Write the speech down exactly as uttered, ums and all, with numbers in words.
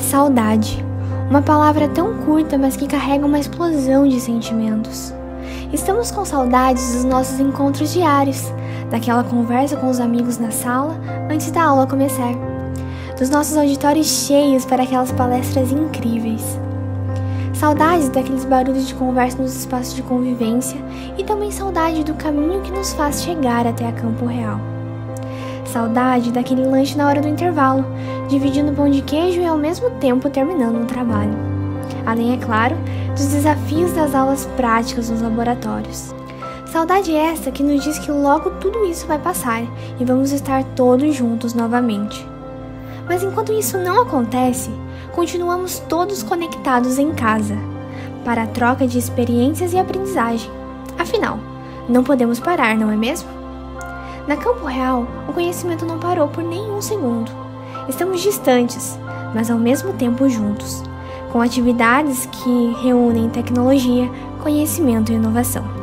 Saudade, uma palavra tão curta, mas que carrega uma explosão de sentimentos. Estamos com saudades dos nossos encontros diários, daquela conversa com os amigos na sala antes da aula começar, dos nossos auditórios cheios para aquelas palestras incríveis. Saudades daqueles barulhos de conversa nos espaços de convivência e também saudade do caminho que nos faz chegar até a Campo Real. Saudade daquele lanche na hora do intervalo, dividindo pão de queijo e ao mesmo tempo terminando um trabalho. Além, é claro, dos desafios das aulas práticas nos laboratórios. Saudade essa que nos diz que logo tudo isso vai passar e vamos estar todos juntos novamente. Mas enquanto isso não acontece, continuamos todos conectados em casa, para a troca de experiências e aprendizagem. Afinal, não podemos parar, não é mesmo? Na Campo Real, o conhecimento não parou por nenhum segundo. Estamos distantes, mas ao mesmo tempo juntos, com atividades que reúnem tecnologia, conhecimento e inovação.